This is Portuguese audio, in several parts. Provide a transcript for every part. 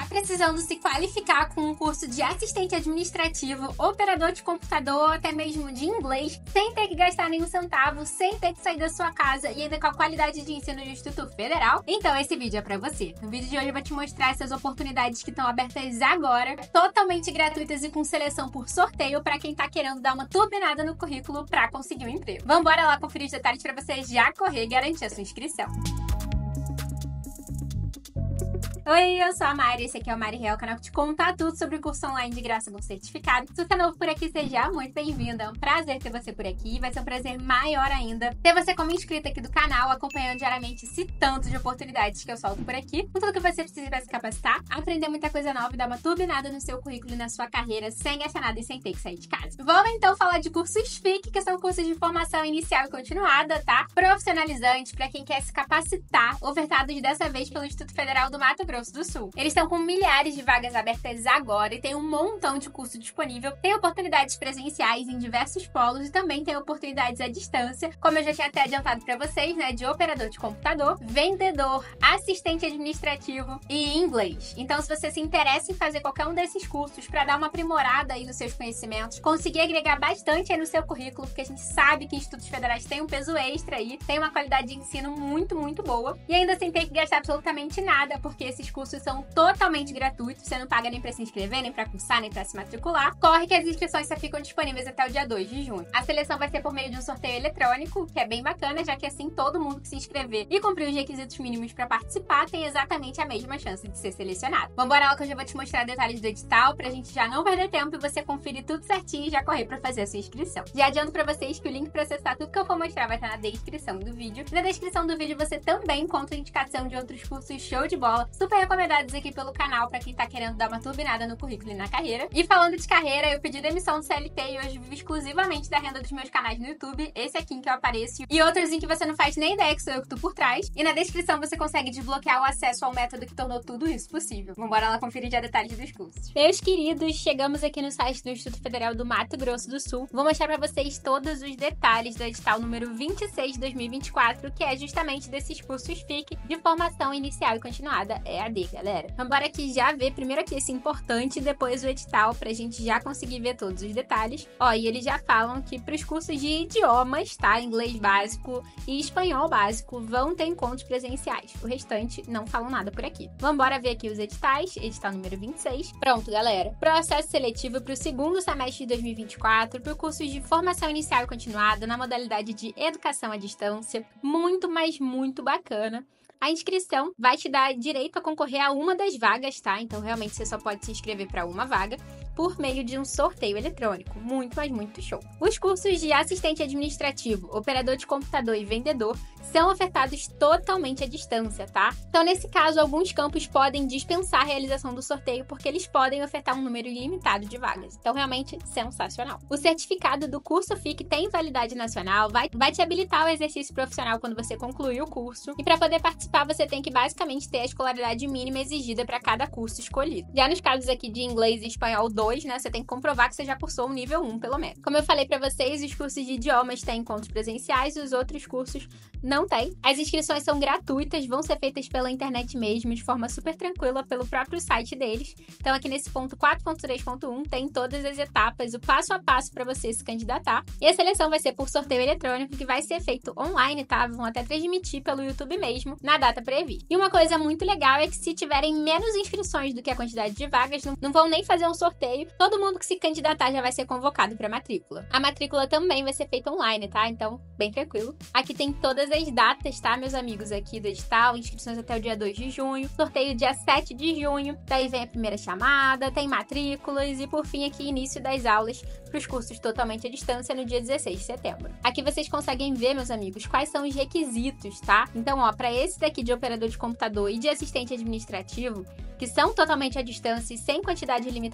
precisando se qualificar com um curso de assistente administrativo, operador de computador, até mesmo de inglês, sem ter que gastar nenhum centavo, sem ter que sair da sua casa e ainda com a qualidade de ensino do Instituto Federal? Então esse vídeo é pra você. No vídeo de hoje eu vou te mostrar essas oportunidades que estão abertas agora, totalmente gratuitas e com seleção por sorteio pra quem tá querendo dar uma turbinada no currículo pra conseguir um emprego. Vambora lá conferir os detalhes pra você já correr e garantir a sua inscrição. Oi, eu sou a Mari, esse aqui é o Mari Real, canal que te conta tudo sobre o curso online de graça com certificado. Se você é novo por aqui, seja muito bem-vindo, é um prazer ter você por aqui, vai ser um prazer maior ainda ter você como inscrito aqui do canal, acompanhando diariamente esse tanto de oportunidades que eu solto por aqui, com tudo que você precisa para se capacitar, aprender muita coisa nova e dar uma turbinada no seu currículo e na sua carreira, sem gastar nada e sem ter que sair de casa. Vamos então falar de cursos FIC, que são cursos de formação inicial e continuada, tá? Profissionalizantes para quem quer se capacitar, ofertados dessa vez pelo Instituto Federal do Mato Grosso do Sul. Eles estão com milhares de vagas abertas agora e tem um montão de curso disponível. Tem oportunidades presenciais em diversos polos e também tem oportunidades à distância, como eu já tinha até adiantado para vocês, né, de operador de computador, vendedor, assistente administrativo e inglês. Então, se você se interessa em fazer qualquer um desses cursos para dar uma aprimorada aí nos seus conhecimentos, conseguir agregar bastante aí no seu currículo, porque a gente sabe que institutos federais têm um peso extra aí, tem uma qualidade de ensino muito, muito boa e ainda sem ter que gastar absolutamente nada, porque esses cursos são totalmente gratuitos, você não paga nem para se inscrever, nem para cursar, nem para se matricular. Corre que as inscrições só ficam disponíveis até o dia 2 de junho. A seleção vai ser por meio de um sorteio eletrônico, que é bem bacana, já que assim todo mundo que se inscrever e cumprir os requisitos mínimos para participar tem exatamente a mesma chance de ser selecionado. Vambora lá que eu já vou te mostrar detalhes do edital, pra gente já não perder tempo e você conferir tudo certinho e já correr para fazer a sua inscrição. Já adianto para vocês que o link para acessar tudo que eu for mostrar vai estar na descrição do vídeo. Na descrição do vídeo você também encontra indicação de outros cursos show de bola, super recomendados aqui pelo canal pra quem tá querendo dar uma turbinada no currículo e na carreira. E falando de carreira, eu pedi demissão do CLT e hoje vivo exclusivamente da renda dos meus canais no YouTube, esse aqui em que eu apareço e outros em que você não faz nem ideia que sou eu que tô por trás. E na descrição você consegue desbloquear o acesso ao método que tornou tudo isso possível. Vambora lá conferir já detalhes dos cursos. Meus queridos, chegamos aqui no site do Instituto Federal do Mato Grosso do Sul. Vou mostrar pra vocês todos os detalhes do edital número 26 de 2024, que é justamente desses cursos FIC de formação inicial e continuada EAD, galera. Vambora aqui já ver primeiro aqui esse importante e depois o edital pra gente já conseguir ver todos os detalhes. Ó, e eles já falam que pros cursos de idiomas, tá? Inglês básico e espanhol básico vão ter encontros presenciais. O restante não falam nada por aqui. Vambora ver aqui os editais, edital número 26. Pronto, galera. Processo seletivo pro segundo semestre de 2024, pro cursos de formação inicial e continuada na modalidade de educação à distância. Muito, mas muito bacana. A inscrição vai te dar direito a concorrer a uma das vagas, tá? Então, realmente, você só pode se inscrever para uma vaga por meio de um sorteio eletrônico. Muito, mas muito show. Os cursos de assistente administrativo, operador de computador e vendedor são ofertados totalmente à distância, tá? Então, nesse caso, alguns campos podem dispensar a realização do sorteio porque eles podem ofertar um número ilimitado de vagas. Então, realmente, sensacional. O certificado do curso FIC tem validade nacional, vai te habilitar ao exercício profissional quando você concluir o curso. E para poder participar, você tem que basicamente ter a escolaridade mínima exigida para cada curso escolhido. Já nos casos aqui de inglês e espanhol 2, né, você tem que comprovar que você já cursou o nível 1, pelo menos. Como eu falei para vocês, os cursos de idiomas têm encontros presenciais e os outros cursos não têm. As inscrições são gratuitas, vão ser feitas pela internet mesmo, de forma super tranquila, pelo próprio site deles. Então, aqui nesse ponto 4.3.1 tem todas as etapas, o passo a passo para você se candidatar. E a seleção vai ser por sorteio eletrônico, que vai ser feito online, tá? Vão até transmitir pelo YouTube mesmo, na data prevista. E uma coisa muito legal é que se tiverem menos inscrições do que a quantidade de vagas, não vão nem fazer um sorteio. Todo mundo que se candidatar já vai ser convocado para matrícula. A matrícula também vai ser feita online, tá? Então, bem tranquilo. Aqui tem todas as datas, tá, meus amigos, aqui do edital, inscrições até o dia 2 de junho, sorteio dia 7 de junho, daí vem a primeira chamada, tem matrículas e, por fim, aqui início das aulas para os cursos totalmente à distância no dia 16 de setembro. Aqui vocês conseguem ver, meus amigos, quais são os requisitos, tá? Então, ó, para esse daqui de operador de computador e de assistente administrativo, que são totalmente à distância e sem quantidade limitada de vagas,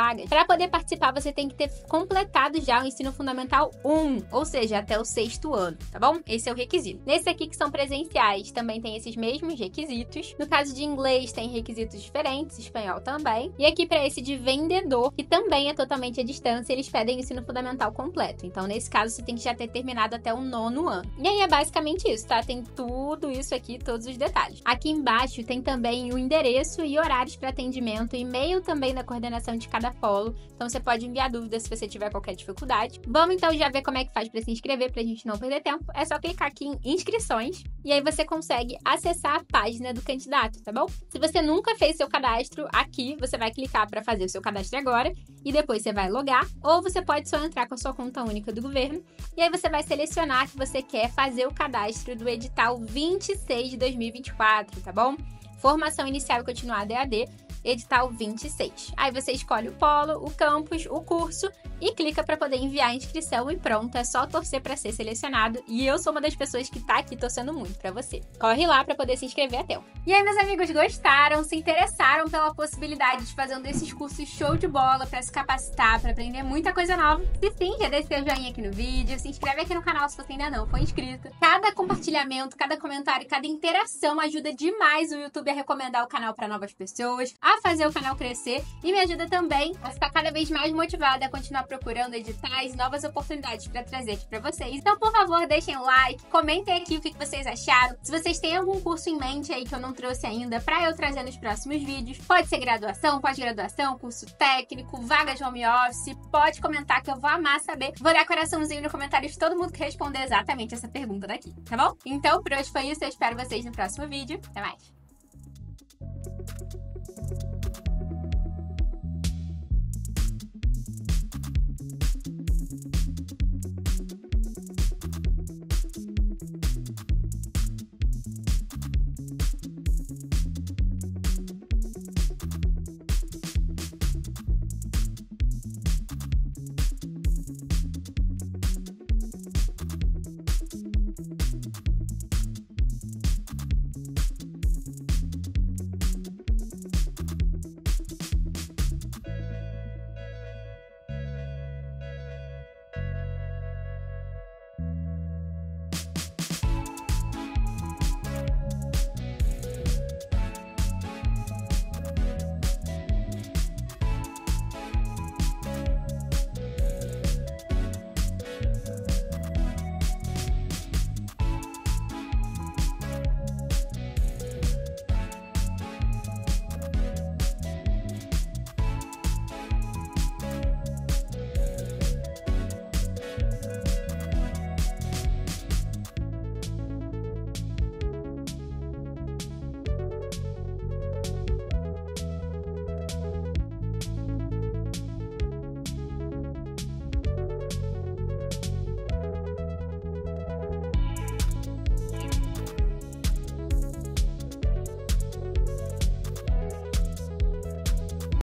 vagas. Para poder participar, você tem que ter completado já o ensino fundamental 1, ou seja, até o 6º ano, tá bom? Esse é o requisito. Nesses aqui que são presenciais, também tem esses mesmos requisitos. No caso de inglês, tem requisitos diferentes, espanhol também. E aqui para esse de vendedor, que também é totalmente à distância, eles pedem o ensino fundamental completo. Então, nesse caso, você tem que já ter terminado até o 9º ano. E aí é basicamente isso, tá? Tem tudo isso aqui, todos os detalhes. Aqui embaixo tem também o endereço e horários para atendimento, e-mail também da coordenação de cada polo. Então, você pode enviar dúvidas se você tiver qualquer dificuldade. Vamos então já ver como é que faz para se inscrever, pra gente não perder tempo. É só clicar aqui em inscrições e aí você consegue acessar a página do candidato, tá bom? Se você nunca fez seu cadastro, aqui você vai clicar para fazer o seu cadastro agora e depois você vai logar, ou você pode só entrar com a sua conta única do governo e aí você vai selecionar que você quer fazer o cadastro do edital 26 de 2024, tá bom? Formação inicial e continuada EAD, edital 26. Aí você escolhe o polo, o campus, o curso e clica para poder enviar a inscrição e pronto, é só torcer para ser selecionado. E eu sou uma das pessoas que tá aqui torcendo muito para você. Corre lá para poder se inscrever até. E aí, meus amigos, gostaram, se interessaram pela possibilidade de fazer um desses cursos show de bola para se capacitar, para aprender muita coisa nova? Se sim, já deixa seu joinha aqui no vídeo, se inscreve aqui no canal se você ainda não for inscrito. Cada compartilhamento, cada comentário, cada interação ajuda demais o YouTube a recomendar o canal para novas pessoas, a fazer o canal crescer e me ajuda também a ficar cada vez mais motivada a continuar procurando editais, novas oportunidades para trazer aqui para vocês. Então, por favor, deixem o like, comentem aqui o que vocês acharam. Se vocês têm algum curso em mente aí que eu não trouxe ainda para eu trazer nos próximos vídeos, pode ser graduação, pós-graduação, curso técnico, vaga de home office, pode comentar que eu vou amar saber. Vou dar coraçãozinho no comentário de todo mundo que responder exatamente essa pergunta daqui, tá bom? Então, por hoje foi isso, eu espero vocês no próximo vídeo. Até mais!